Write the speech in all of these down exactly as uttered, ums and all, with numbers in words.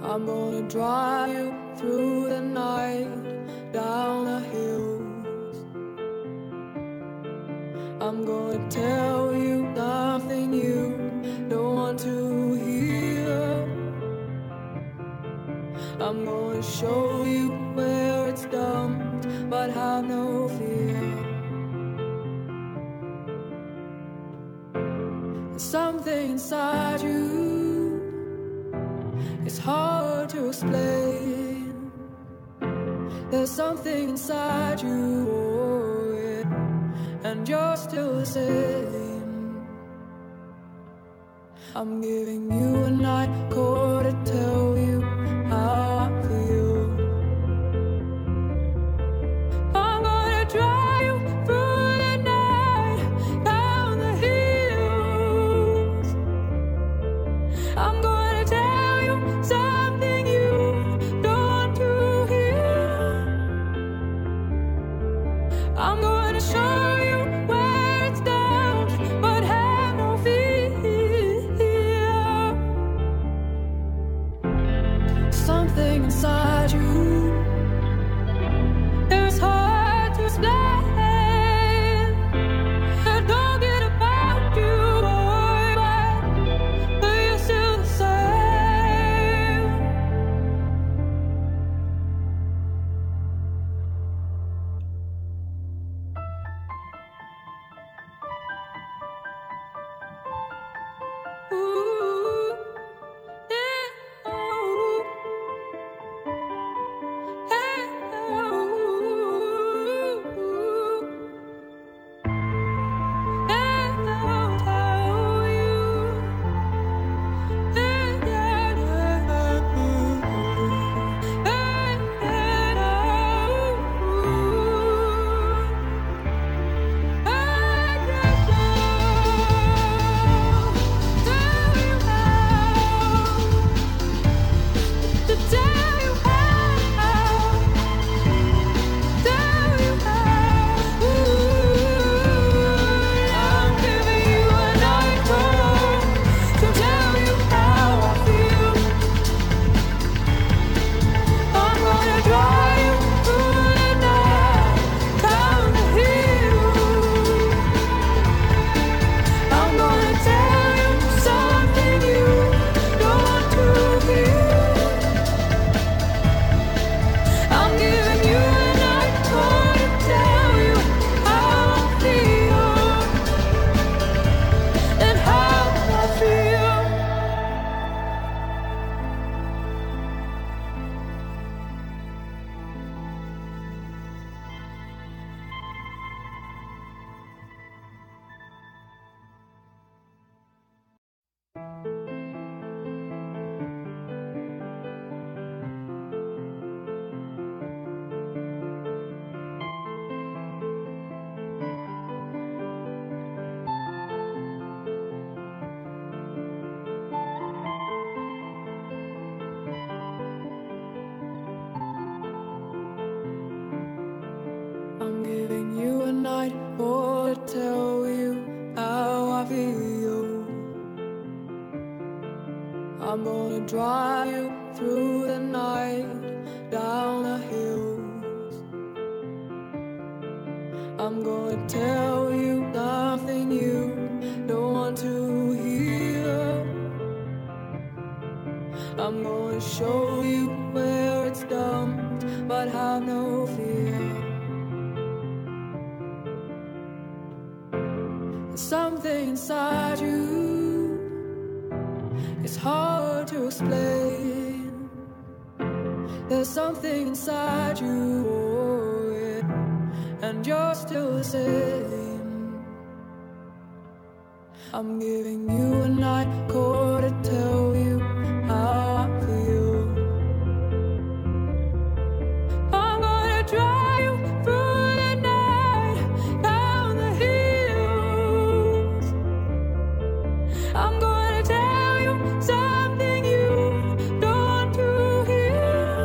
I'm gonna drive you through the night, down the hills. I'm gonna tell you nothing you don't want to hear. I'm gonna show you where it's dumped, but have no fear. There's something inside you, it's hard to explain. There's something inside you, oh yeah, and you're still the same. I'm giving you a night call to tell you how I feel. I'm gonna drive you through the night, down the hills. I'm gonna tell you something you don't want to hear. I'm gonna show you where it's down, but have no fear. Something inside you, it's hard to explain. I don't get about you, boy, but, but you're still the same. Ooh, yeah, ooh. I'm giving you a night more to tell you how I feel. I'm gonna drive you through the night, down the hills. I'm gonna tell you nothing you don't want to hear. I'm gonna show you where it's dumped, but have no fear. Something inside you, it's hard to explain. There's something inside you, oh yeah, and you're still the same. I'm giving you a night call to tell you how I feel. I'm gonna drive you through the night, down the hills. I'm gonna tell you something you don't want to hear.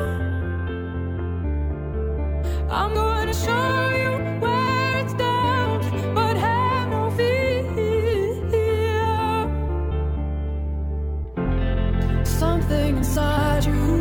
I'm gonna show you where it's down, but have no fear. Something inside you,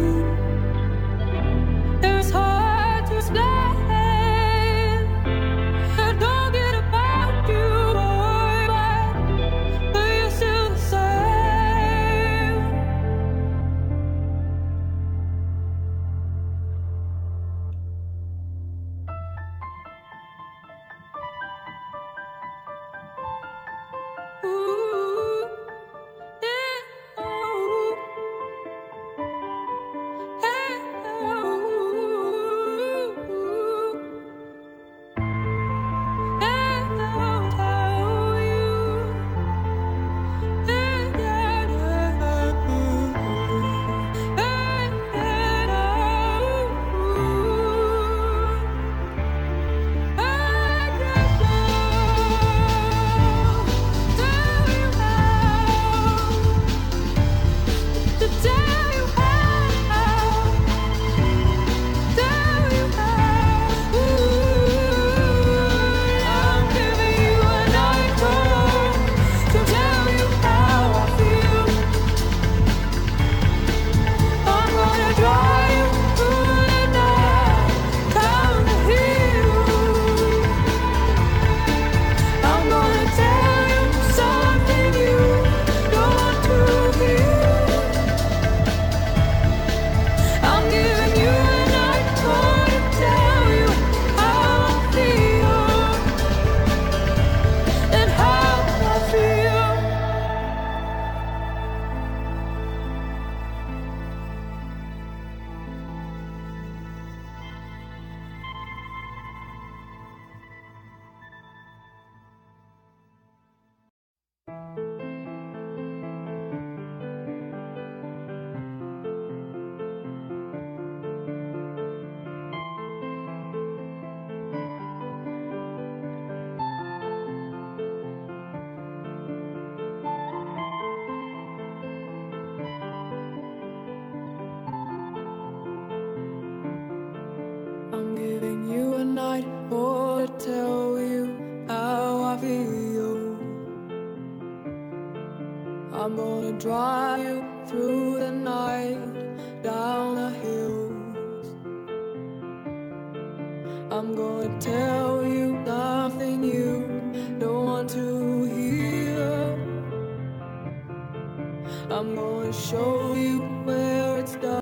tell you how I feel. I'm gonna drive you through the night, down the hills. I'm gonna tell you nothing you don't want to hear. I'm gonna show you where it's done.